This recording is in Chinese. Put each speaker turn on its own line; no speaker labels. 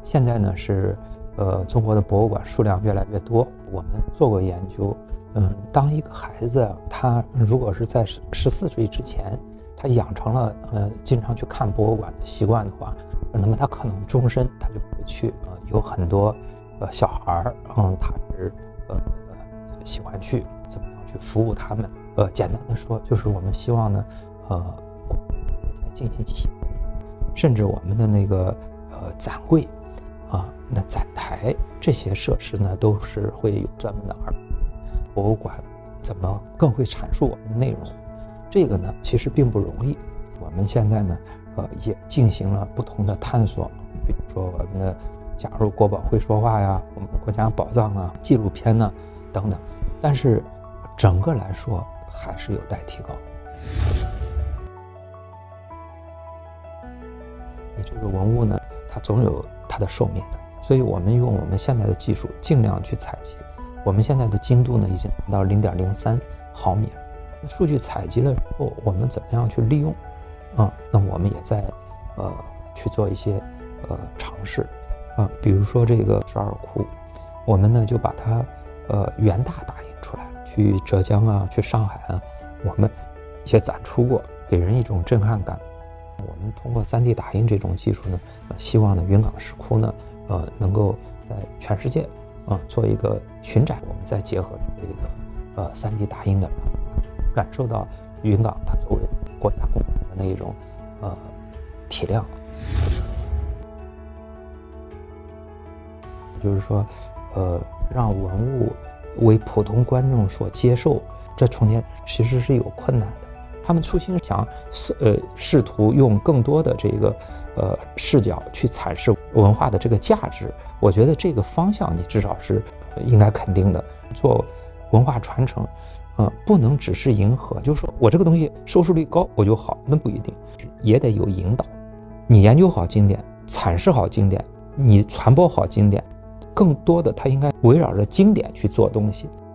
现在呢是中国的博物馆数量越来越多。我们做过研究，当一个孩子他如果是在14岁之前，他养成了经常去看博物馆的习惯的话，那么他可能终身他就不会去。有很多小孩儿，他是喜欢去怎么样去服务他们。简单的说，就是我们希望呢，再进行洗pen甚至我们的那个展柜那展台这些设施呢，都是会有专门的博物馆怎么更会阐述我们的内容。这个呢其实并不容易。我们现在呢也进行了不同的探索，比如说我们的加入国宝会说话呀，我们的国家宝藏啊，纪录片呢等等，但是整个来说还是有待提高。你这个文物呢，它总有它的寿命的，所以我们用我们现在的技术尽量去采集。我们现在的精度呢已经达到0.03毫米了。数据采集了之后，我们怎么样去利用？那我们也在去做一些尝试比如说这个12窟，我们呢就把它原大打印出来，去浙江啊，去上海啊，我们也展出过，给人一种震撼感。我们通过3D 打印这种技术呢，希望呢云冈石窟呢能够在全世界做一个巡展，我们再结合这个3D 打印的，感受到云冈它作为国家公园的那种体量。就是说让文物为普通观众所接受，这中间其实是有困难的。他们初心想试图用更多的这个视角去阐释文化的这个价值，我觉得这个方向你至少是应该肯定的。做文化传承不能只是迎合，就是说我这个东西收视率高我就好，那不一定，也得有引导。你研究好经典，阐释好经典，你传播好经典，更多的它应该围绕着经典去做东西。